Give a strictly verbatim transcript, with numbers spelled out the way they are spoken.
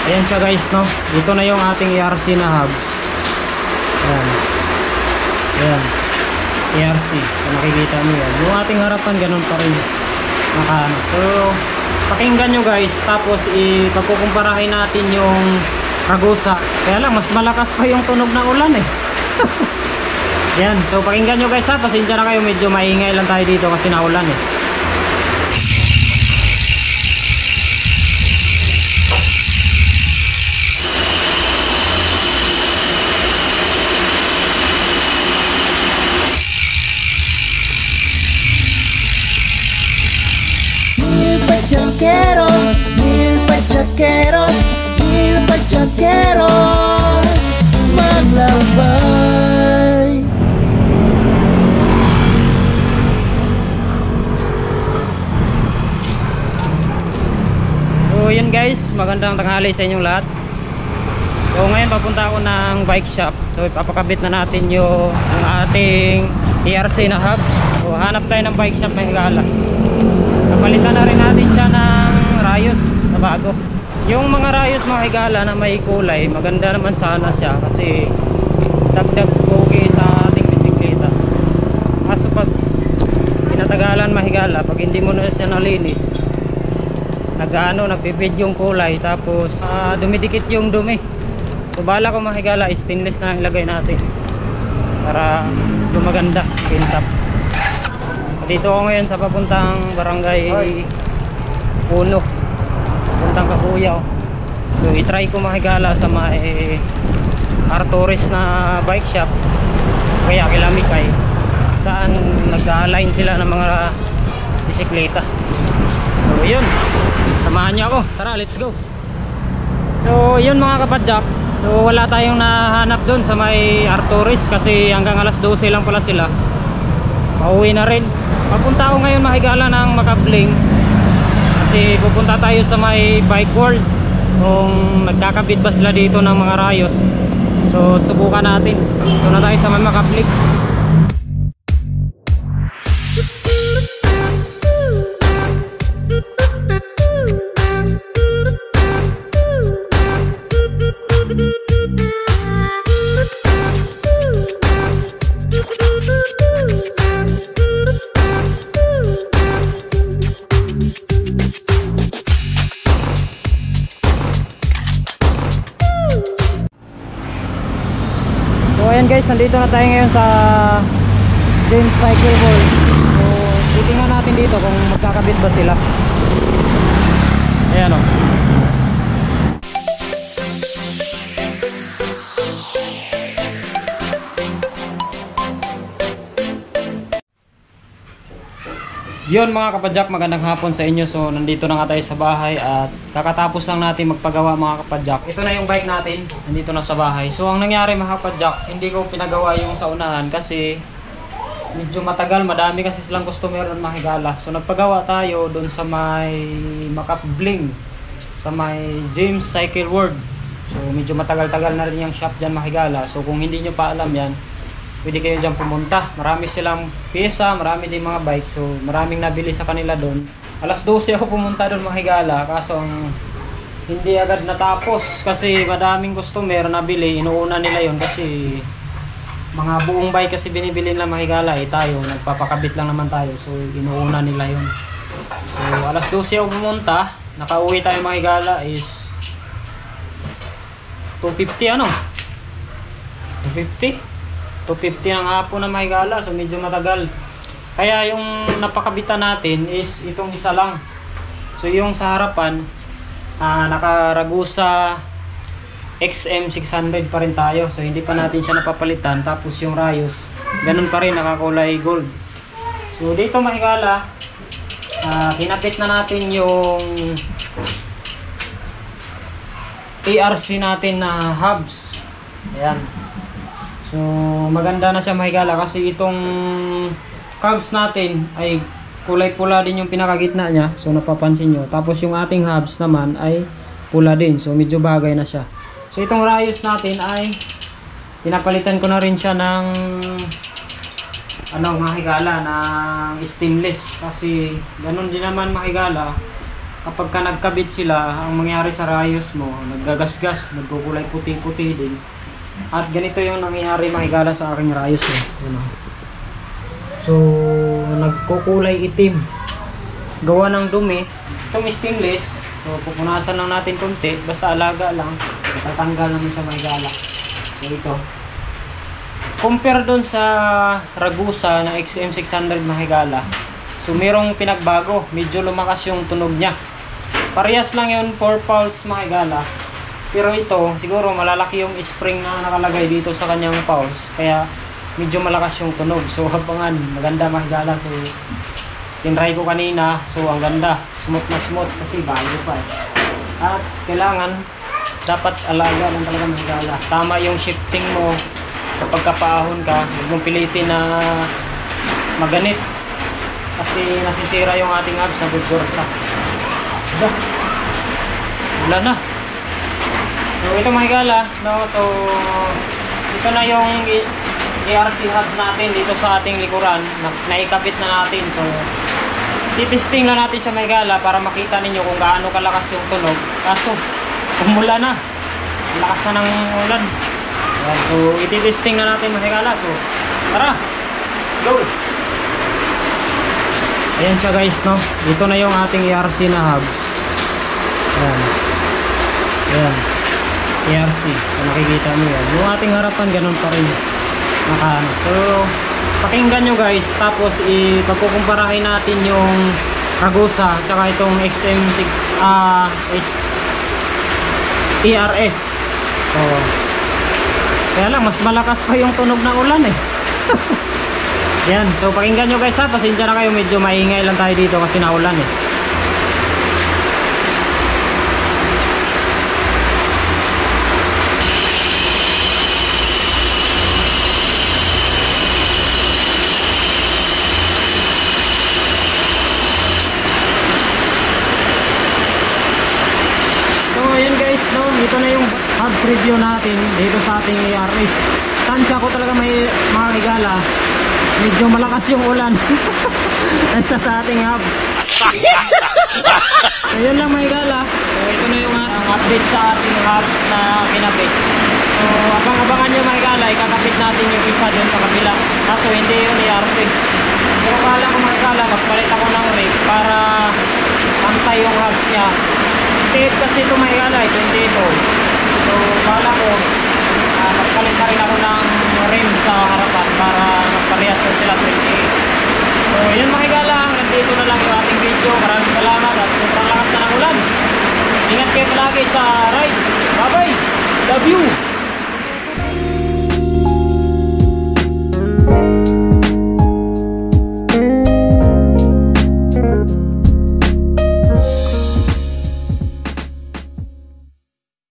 Ayan siya guys, no? Ito na yung ating E R C na hub. Ayan. Ayan. E R C. So, nakikita nyo yan. Yung ating harapan, ganun pa rin. Nakaano. So, pakinggan nyo guys. Tapos, ipagkukumparahin natin yung Ragusa. Kaya lang, mas malakas pa yung tunog ng ulan eh. Ayan. So, pakinggan nyo guys ha. Pasensya na kayo. Medyo maingay lang tayo dito kasi naulan eh. Pachaqueros, mil pachaqueros, mil pachaqueros, maglabay. So yun guys, magandang tanghali sa inyong lahat. So ngayon papunta ako ng bike shop. So ipapakabit na natin yung, yung ating E R C na hub. So hanap tayo ng bike shop na higala. Napalitan na rin natin siya ng rayos na bago. Yung mga rayos mga higala na may kulay, maganda naman sana siya kasi dagdag pogi sa ating bisikleta. Kaso pag pinatagalan mahigala, pag hindi mo na siya nalinis, nag-ano, nagpipid yung kulay, tapos uh, dumidikit yung dumi. So bala ko mahigala, stainless na ilagay natin para yung maganda, pintap. Dito ako ngayon sa papuntang barangay Puno, papuntang Kabuyaw. So itry ko makigala sa may Artoris na bike shop, kaya Kilamikay, saan nag-align sila ng mga bisikleta. So yun, samahan niyo ako, tara let's go. So yun mga kapadyak, so wala tayong nahanap dun sa may Artoris kasi hanggang alas dose lang pala sila. Pauwi na rin. Papunta ako ngayon mahigala ng Makabling kasi pupunta tayo sa may bike world kung nagkakabit ba sila dito ng mga rayos. So subukan natin. Ito na tayo sa may Makabling. Ayan guys, nandito na tayo ngayon sa James Cycle World. So titingnan natin dito kung magkakabit ba sila. Ayan o. Yun mga kapadyak, magandang hapon sa inyo. So nandito na nga tayo sa bahay at kakatapos lang natin magpagawa mga kapadyak. Ito na yung bike natin, nandito na sa bahay. So ang nangyari mga kapadyak, hindi ko pinagawa yung sa unahan kasi medyo matagal, madami kasi silang customer ng mahigala. So nagpagawa tayo doon sa may Makabling, sa may James Cycle World. So medyo matagal-tagal na rin yung shop dyan mahigala. So kung hindi nyo pa alam yan, pwede kayo dyan pumunta. Marami silang pyesa, marami din mga bike. So maraming nabili sa kanila doon. Alas dose ako pumunta doon mahigala, kaso ang hindi agad natapos kasi madaming customer nabili. Inuuna nila yon kasi mga buong bike kasi binibili nila mahigala. Eh tayo, nagpapakabit lang naman tayo. So inuuna nila yon. So alas dose ako pumunta. Nakauwi tayo mahigala is two fifty ano? two fifty? two fifty ng hapon na mahigala, so medyo matagal. Kaya yung napakabitan natin is itong isa lang. So yung sa harapan, uh, naka-Ragusa X M six hundred pa rin tayo. So hindi pa natin siya napapalitan. Tapos yung rayos, ganun pa rin, nakakulay gold. So dito mahigala, uh, kinapit na natin yung E R C natin na hubs. Ayan. So maganda na siya mahigala kasi itong cogs natin ay kulay pula din yung pinakagitna niya. So napapansin nyo. Tapos yung ating hubs naman ay pula din. So medyo bagay na siya. So itong rayos natin ay pinapalitan ko na rin siya ng ano mahigala, ng stainless. Kasi ganun din naman mahigala. kapag ka nagkabit sila, ang mangyari sa rayos mo, naggagasgas, nagkukulay puti-puti din. At ganito yung nangyayari mga higala sa aking rayos eh. Ano? So, nagkukulay itim. Gawa ng dumi. Itong stainless. So, pupunasan lang natin konti. Basta alaga lang. Tatanggal naman siya mga higala. So, ito. Compare doon sa Ragusa na X M six hundred mga higala. So, merong pinagbago. Medyo lumakas yung tunog niya. Parehas lang yun, four pulse mga higala. Pero ito, siguro malalaki yung spring na nakalagay dito sa kanyang pulse. Kaya medyo malakas yung tunog. So abangan, maganda mga higala. So tinry ko kanina. So ang ganda, smooth na smooth kasi bago pa eh. At kailangan dapat alaga lang talaga mga higala. Tama yung shifting mo kapag kapaahon ka. Huwag mong pilitin na maganit kasi nasisira yung ating hub sa bulgursa. Diba? Wala na. So ito mga higala, no? So ito na yung A R C hub natin dito sa ating likuran na naikabit na natin. So titesting lang natin sa mga higala para makita ninyo kung gaano kalakas yung tunog. Kaso umula na, lakas na ng ulan. Ayan, so ititesting na natin mga higala. So tara, let's go. Ayan siya guys, no? Dito na yung ating A R C na hub. Ayan. Ayan. A R C. So, nakikita nyo yan. Yung ating harapan, ganun pa rin. Naka, so, pakinggan nyo guys. Tapos, ipagkukumparahin natin yung Ragusa tsaka itong X M six uh, T R S. So, kaya lang, mas malakas pa yung tunog ng ulan eh. Yan. So, pakinggan nyo guys ha. Pasensya na kayo. Medyo maingay lang tayo dito kasi naulan eh. Ito na yung hubs review natin dito sa ating A R S. Tansya ko talaga may mga higala. Medyo malakas yung ulan. Nasa sa ating hubs. So yun lang mga higala. So ito na yung uh, update sa ating hubs na kinabit. So abang-abangan nyo mga higala. Ikakabit natin yung isa dun sa kabila. Kaso hindi yun A R C. Pero kala ko mga higala, magpalit ako ng rig para pantay yung hubs niya. twenty-eight kasi ito mga higala, twenty-eight volt. So kala ko uh, magpalit na rin ako ng rim sa harapan para magparehas na sila twenty-eight. So yun mga higala, nandito na lang yung ating video. Maraming salamat at sobrang lakas na ng ulan. Ingat kayo palagi sa rides. Bye bye, love you.